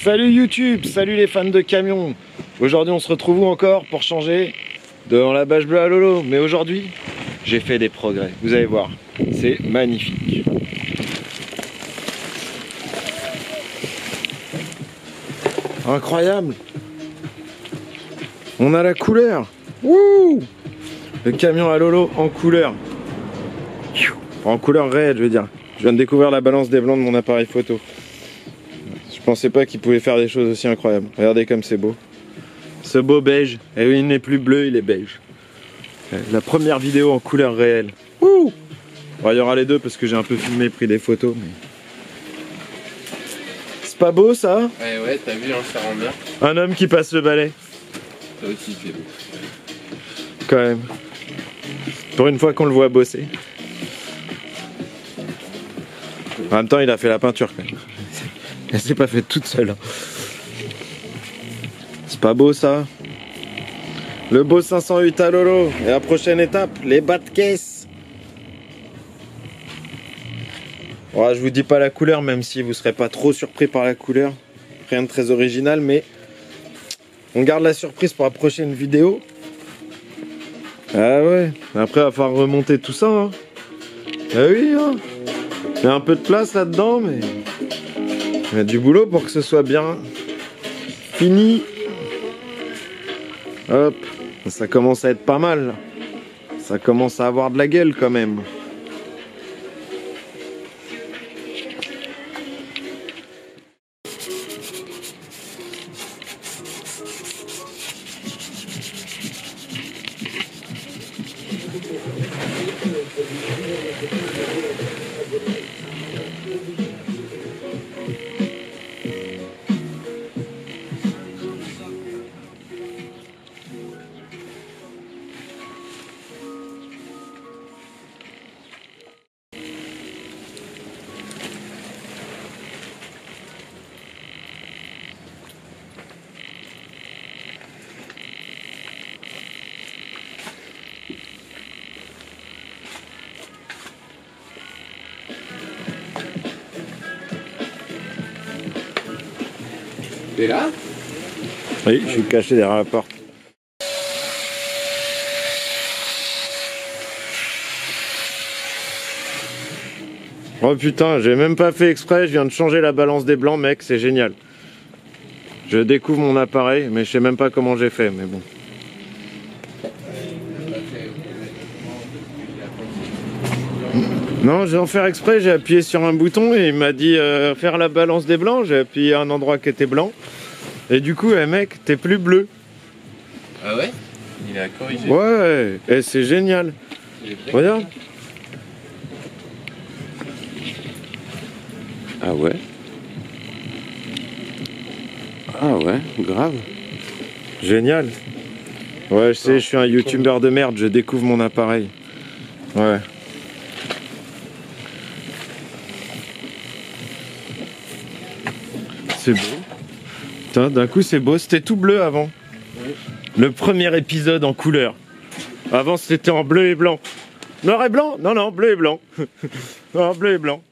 Salut YouTube, salut les fans de camions. Aujourd'hui on se retrouve où encore pour changer devant la bâche bleue à Lolo. Mais aujourd'hui j'ai fait des progrès, vous allez voir, c'est magnifique. Incroyable. On a la couleur. Wouh! Le camion à Lolo en couleur. En couleur réelle, je veux dire. Je viens de découvrir la balance des blancs de mon appareil photo. Je pensais pas qu'il pouvait faire des choses aussi incroyables. Regardez comme c'est beau. Ce beau beige. Et oui, il n'est plus bleu, il est beige. La première vidéo en couleur réelle. Wouh! Bon, il y aura les deux parce que j'ai un peu filmé, pris des photos. Mais... c'est pas beau ça? Ouais, t'as vu, hein, ça rend bien. Un homme qui passe le balai. Ça aussi, c'est beau. Quand même. Pour une fois qu'on le voit bosser. En même temps, il a fait la peinture quand même. Elle s'est pas faite toute seule. C'est pas beau ça? Le beau 508 à Lolo. Et la prochaine étape, les bas de caisse. Ouais, je vous dis pas la couleur, même si vous serez pas trop surpris par la couleur. Rien de très original, mais on garde la surprise pour la prochaine vidéo. Ah ouais, après il va falloir remonter tout ça. Hein. Ah oui, hein. Il y a un peu de place là-dedans, mais il y a du boulot pour que ce soit bien fini. Hop, ça commence à être pas mal. Ça commence à avoir de la gueule quand même. T'es là? Oui, je suis caché derrière la porte. Oh putain, j'ai même pas fait exprès, je viens de changer la balance des blancs, mec, c'est génial. Je découvre mon appareil, mais je sais même pas comment j'ai fait, mais bon. Non, j'ai en faire exprès, j'ai appuyé sur un bouton et il m'a dit faire la balance des blancs, j'ai appuyé à un endroit qui était blanc. Et du coup, mec, t'es plus bleu. Ah ouais? Il a corrigé. Ouais, et c'est génial. Regarde. Ah ouais? Ah ouais, grave. Génial. Ouais, je sais, je suis un youtubeur de merde, je découvre mon appareil. Ouais. C'est beau. Putain, d'un coup c'est beau, c'était tout bleu avant. Oui. Le premier épisode en couleur. Avant c'était en bleu et blanc. Noir et blanc? Non, non, bleu et blanc. Non, bleu et blanc.